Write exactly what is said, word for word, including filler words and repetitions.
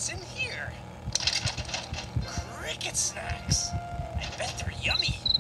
What's in here? Cricket snacks. I bet they're yummy.